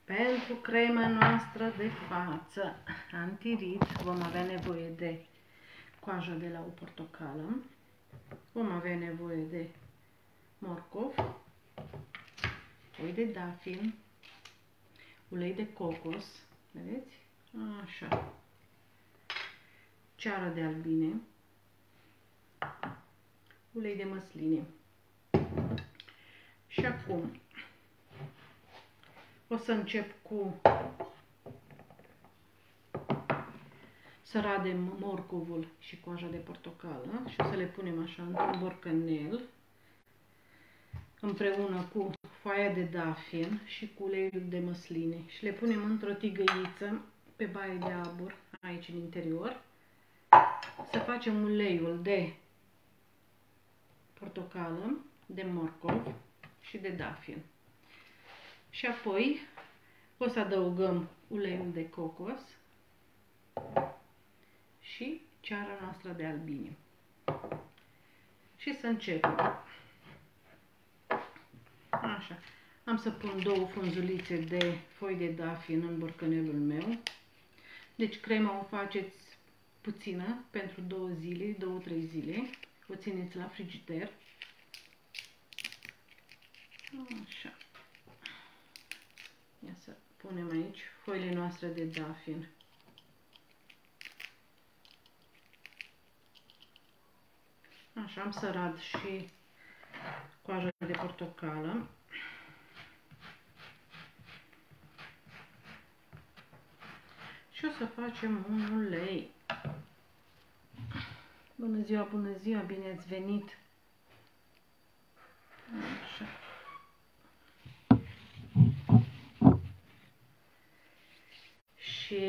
Pentru crema noastră de față antirid vom avea nevoie de coajă de la o portocală, vom avea nevoie de morcov, foi de dafin, ulei de cocos, vedeți? Așa. Ceară de albine, ulei de măsline. Și acum o să încep cu să radem morcovul și coaja de portocală și o să le punem așa într-un borcanel împreună cu foaia de dafin și cu uleiul de măsline și le punem într-o tigăiță pe baie de abur aici în interior. Să facem uleiul de portocală, de morcov și de dafin. Și apoi o să adăugăm uleiul de cocos și ceara noastră de albine. Și să începem. Așa. Am să pun 2 frunzulițe de foi de dafin în borcanelul meu. Deci crema o faceți puțină pentru 2 zile, 2-3 zile. O țineți la frigider. Așa. Ia să punem aici foile noastre de dafin. Așa, am să rad și coaja de portocală. Și o să facem un ulei. Bună ziua, bine ați venit! Așa. Și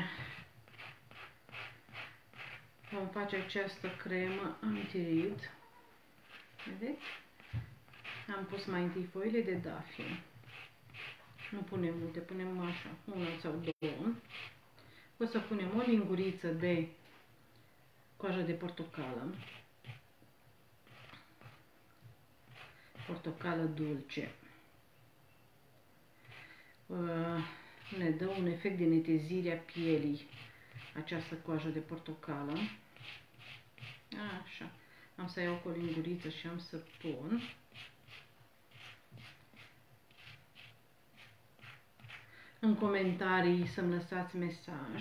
vom face această cremă antirid. Vedeți? Am pus mai întâi foile de dafin. Nu punem multe, punem așa, 1 sau 2. O să punem o linguriță de coajă de portocală. Portocală dulce. Ne dă un efect de netezire a pielii această coajă de portocală. Așa. Am să iau cu o linguriță și am să pun. În comentarii să-mi lăsați mesaj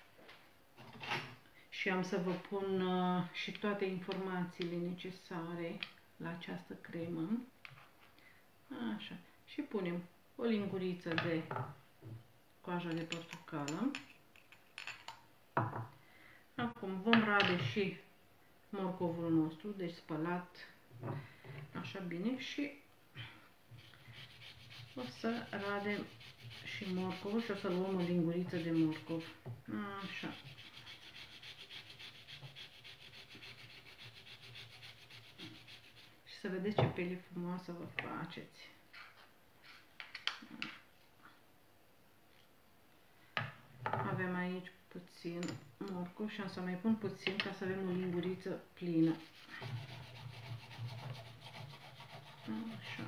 și am să vă pun și toate informațiile necesare la această cremă. Așa. Și punem o linguriță de coajă de portocală. Acum vom rade și morcovul nostru, deci spălat așa bine și o să radem și morcovul și o să luăm o linguriță de morcov. Așa. Și să vedeți ce piele frumoasă vă faceți. Avem aici puțin morcov și am să mai pun puțin ca să avem o linguriță plină. Așa.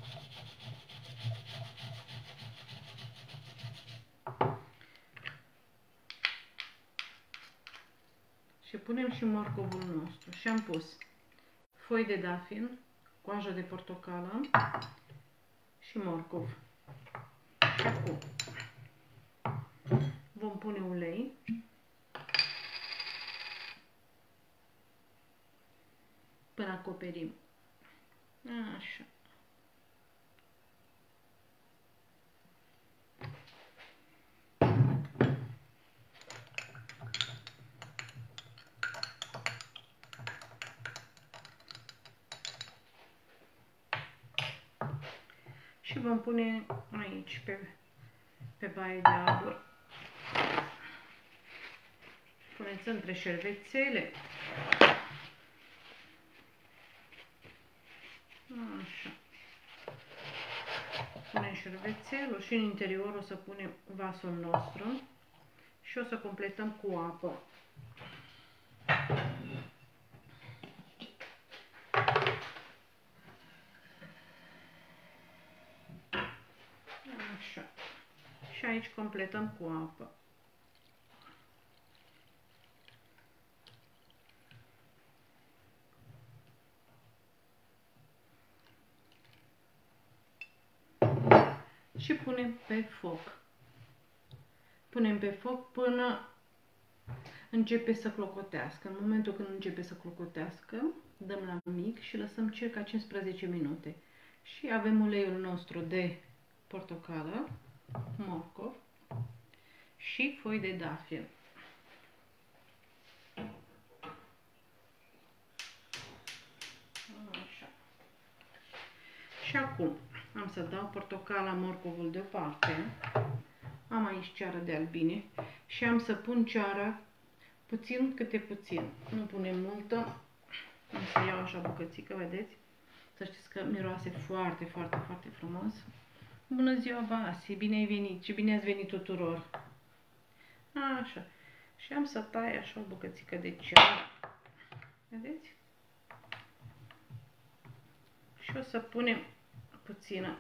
Și punem și morcovul nostru. Și am pus foi de dafin, coajă de portocală și morcov. Și acum vom pune ulei. Până acoperim. Așa. Și vom pune aici pe baie de abur. Puneți între șervețele. Așa. Punem șervețelul și în interior o să punem vasul nostru și o să completăm cu apă. Așa. Și aici completăm cu apă. Și punem pe foc. Punem pe foc până începe să clocotească. În momentul când începe să clocotească, dăm la mic și lăsăm circa 15 minute. Și avem uleiul nostru de portocală, morcov și foi de dafie. Așa. Și acum am să dau portocala, morcovul deoparte. Am aici ceară de albine și am să pun ceara puțin câte puțin. Nu punem multă. Am să iau așa bucățică, vedeți? Să știți că miroase foarte, foarte, foarte frumos. Bună ziua, Vasi! Bine ai venit și bine ați venit tuturor! Așa. Și am să tai așa o bucățică de ceară. Vedeți? Și o să punem puțină.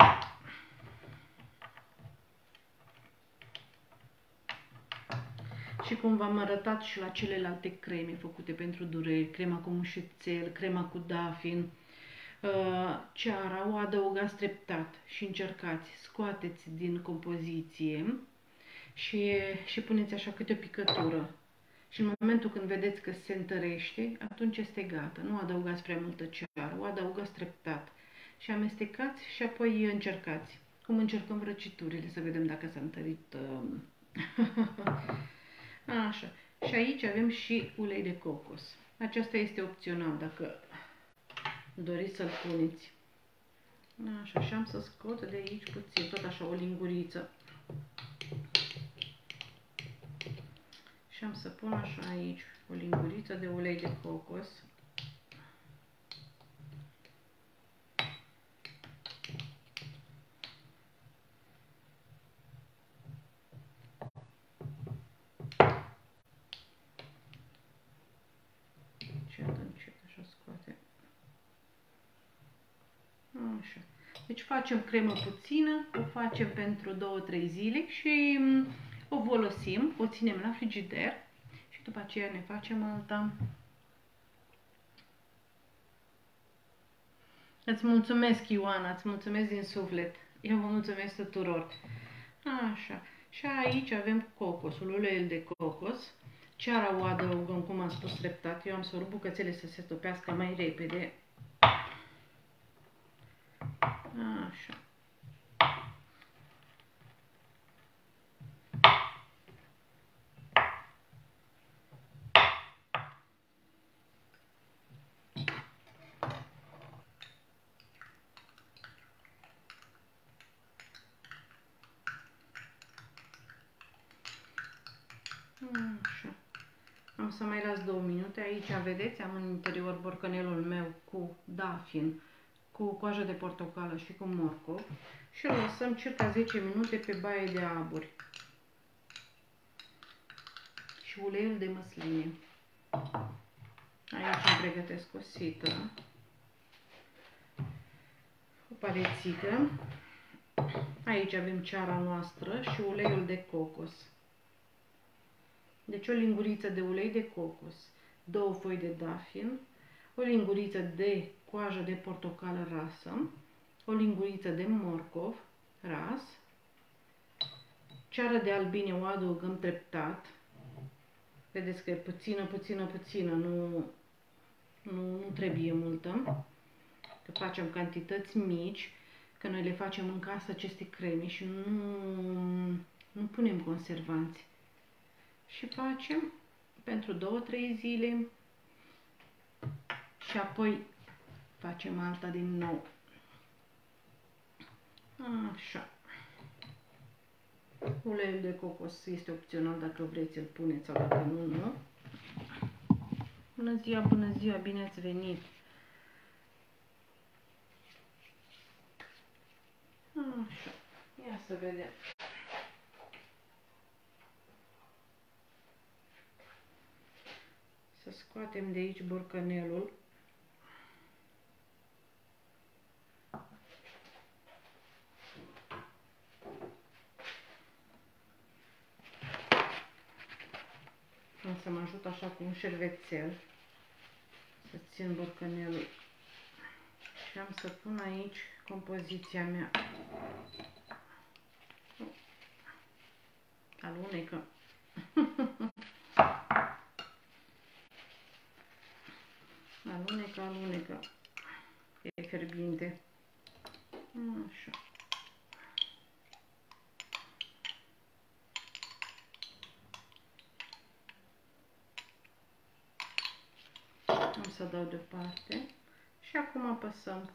Și cum v-am arătat și la celelalte creme făcute pentru dureri, crema cu mușețel, crema cu dafin, ceara o adăugați treptat și încercați, scoateți din compoziție și puneți așa câte o picătură. Și în momentul când vedeți că se întărește, atunci este gata. Nu adăugați prea multă ceară, o adăugați treptat. Și amestecați și apoi încercați. Cum încercăm răciturile, să vedem dacă s-a întărit. Așa. Și aici avem și ulei de cocos. Aceasta este opțional dacă doriți să-l puneți. Așa, și am să scot de aici puțin, tot așa o linguriță. Și am să pun așa aici o linguriță de ulei de cocos. Așa scoate. Așa. Deci facem cremă puțină, o facem pentru 2-3 zile și o folosim, o ținem la frigider și după aceea ne facem alta. Îți mulțumesc, Ioana, îți mulțumesc din suflet. Eu vă mulțumesc tuturor. Așa. Și aici avem cocosul, uleiul de cocos. Ceara o adăugăm, cum am spus, treptat. Eu am să rup bucățele să se topească mai repede. Așa. Așa. Am să mai las 2 minute. Aici, vedeți, am în interior borcanelul meu cu dafin, cu coajă de portocală și cu morcov și îl lăsăm circa 10 minute pe baie de aburi. Și uleiul de măsline. Aici îmi pregătesc o sită, o palețică. Aici avem ceara noastră și uleiul de cocos. Deci o linguriță de ulei de cocos, 2 foi de dafin, o linguriță de coajă de portocală rasă, o linguriță de morcov ras, ceară de albine o adăugăm treptat. Vedeți că e puțină, nu trebuie multă, că facem cantități mici, că noi le facem în casă aceste creme și nu punem conservanți. Și facem pentru 2-3 zile și apoi facem alta din nou. Așa. Uleiul de cocos este opțional, dacă vreți îl puneți sau dacă nu, nu. Bună ziua, bine ați venit! Așa, ia să vedem. Să scoatem de aici borcanelul. să mă ajut așa cu un șervețel să țin borcanelul. Și am să pun aici compoziția mea. Alunecă. Alunecă, alunecă. E fierbinte. Așa. Am să dau deoparte. Și acum apăsăm.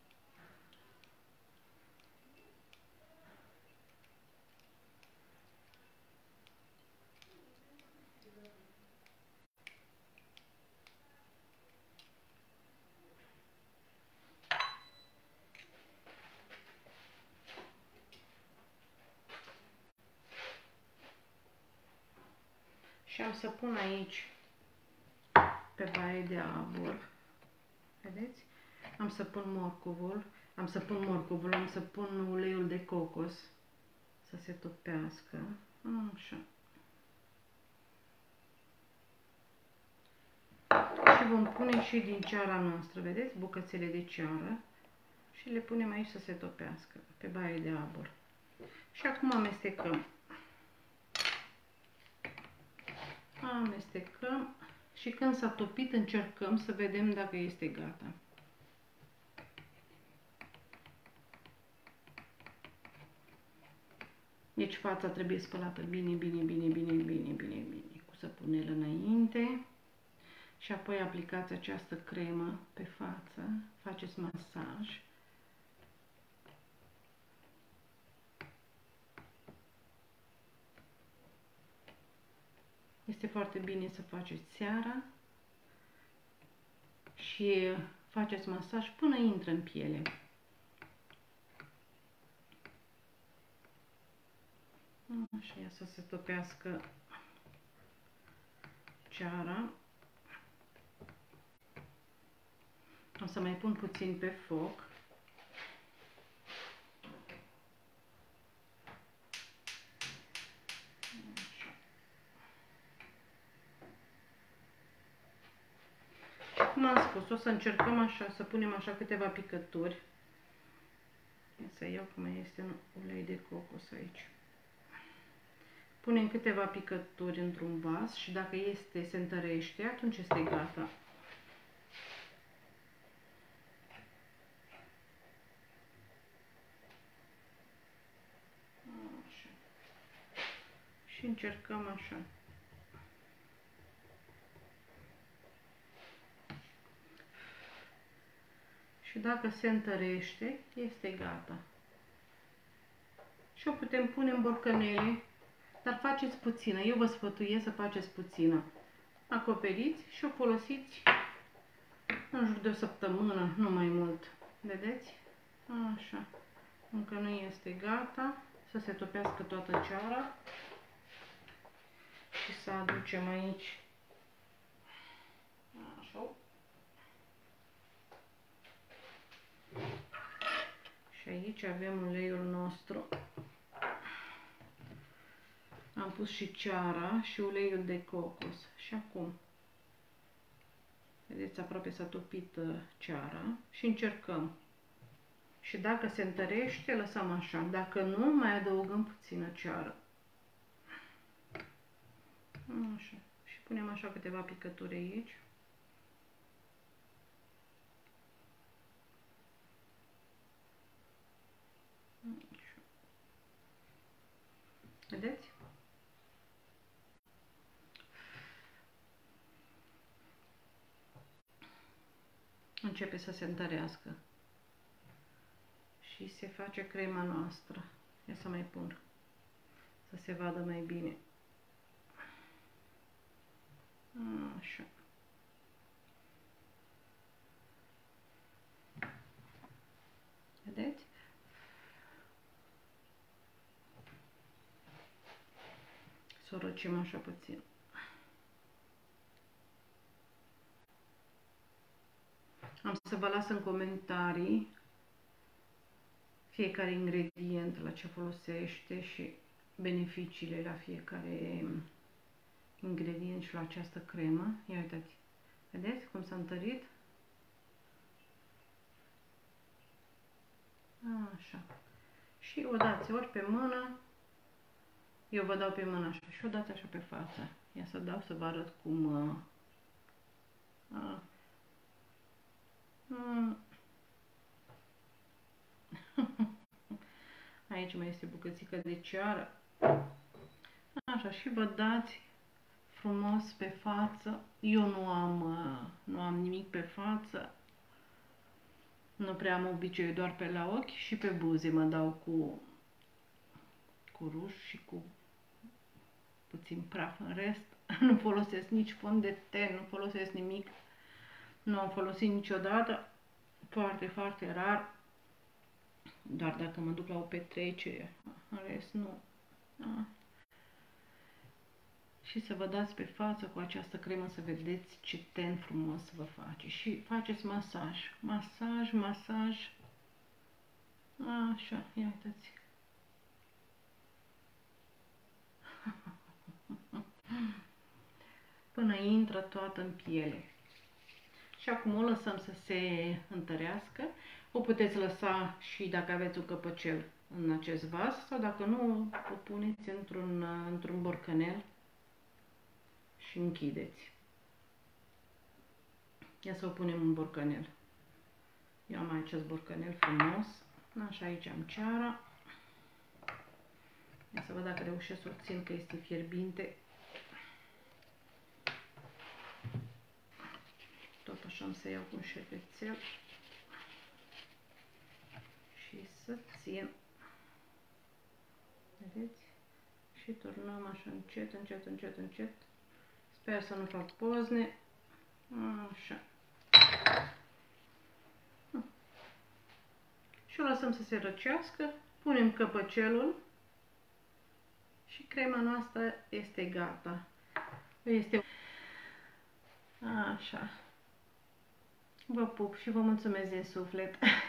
Și am să pun aici pe baie de abur. Vedeți? Am să pun morcovul. Am să pun uleiul de cocos să se topească. Așa. Și vom pune și din ceara noastră, vedeți? Bucățele de ceară. Și le punem aici să se topească pe baie de abur. Și acum amestecăm. Amestecăm și când s-a topit încercăm să vedem dacă este gata. Deci fața trebuie spălată bine, cu săpunel înainte și apoi aplicați această cremă pe față, faceți masaj. Este foarte bine să faceți seara și faceți masaj până intră în piele. Așa, ia să se topească ceara. O să mai pun puțin pe foc. Cum am spus, o să încercăm așa, să punem așa câteva picături. Să iau cum este un ulei de cocos aici. Punem câteva picături într-un vas și dacă se întărește, atunci este gata. Așa. Și încercăm așa. Și dacă se întărește, este gata. Și o putem pune în borcanele, dar faceți puțină. Eu vă sfătuiesc să faceți puțină. Acoperiți și o folosiți în jur de o săptămână, nu mai mult. Vedeți? Așa. Încă nu este gata. Să se topească toată ceara. Și să aducem aici. Așa. Și aici avem uleiul nostru. Am pus și ceara și uleiul de cocos. Și acum, vedeți, aproape s-a topit ceara și încercăm. Și dacă se întărește, lăsăm așa. Dacă nu, mai adăugăm puțină ceară. Așa. Și punem așa câteva picături aici. Așa. Vedeți? Începe să se întărească. Și se face crema noastră. Ia să mai pun. Să se vadă mai bine. Așa. Vedeți? Să o răcim așa puțin. Am să vă las în comentarii fiecare ingredient, la ce folosește și beneficiile la fiecare ingredienți și la această cremă. Ia uitați, vedeți cum s-a întărit? Așa. Și o dați ori pe mână, eu vă dau pe mână așa și o dați așa pe față. Ia să dau să vă arăt cum... Aici mai este bucățică de ceară. Așa, și vă dați frumos pe față. Eu nu am nimic pe față. Nu prea am obicei, doar pe la ochi și pe buze mă dau cu ruj și cu puțin praf. În rest, nu folosesc nici fond de ten, nu folosesc nimic. Nu am folosit niciodată. Foarte, foarte rar. Doar dacă mă duc la o petrecere. În rest, nu. Și să vă dați pe față cu această cremă să vedeți ce ten frumos vă face. Și faceți masaj. Masaj, masaj. Așa, ia uitați. Până intră toată în piele. Și acum o lăsăm să se întărească. O puteți lăsa și dacă aveți un căpăcel în acest vas sau dacă nu, o puneți într-un borcanel și închideți. Ia să o punem în borcanel. Eu am acest borcanel frumos. Așa, aici am ceara. Ia să văd dacă reușesc să o țin, că este fierbinte. Tot așa am să iau cu un șervețel și să țin. Vedeți? Și turnăm așa încet, încet, încet, încet. Sper să nu fac pozne. Așa. Și o lăsăm să se răcească. Punem căpăcelul și crema noastră este gata. Este așa. Vă pup și vă mulțumesc din suflet.